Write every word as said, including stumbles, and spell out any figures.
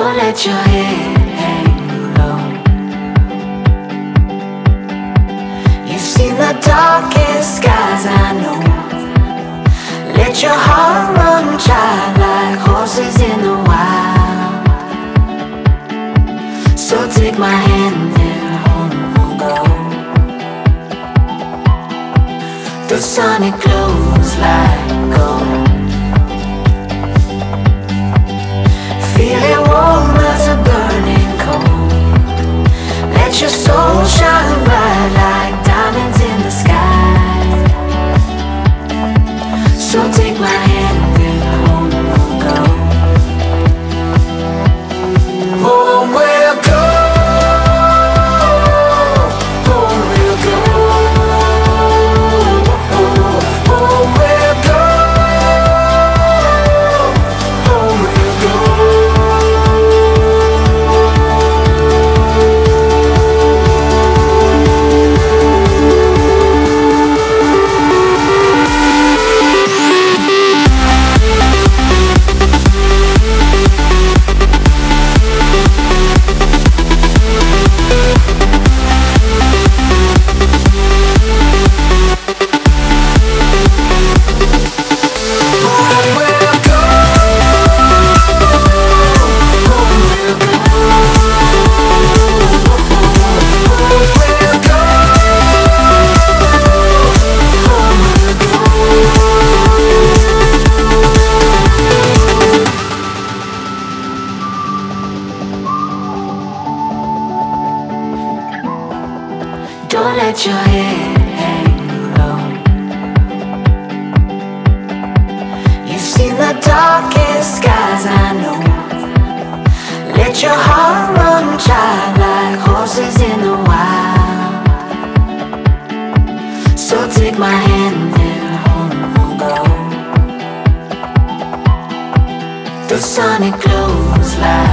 Don't let your head hang low. You've seen the darkest skies, I know. Let your heart run child like horses in the wild. So take my hand and home we'll go. The sun it glows like gold. Feel it warm as a burning coal. Let your soul shine bright like diamonds in the sky. So take my hand and home we'll go. Home we'll go. Home we'll go. Home we'll go. Home we'll go. Don't let your head hang low. You've seen the darkest skies, I know. Let your heart run child like horses in the wild. So take my hand and home we'll go. The sun it glows like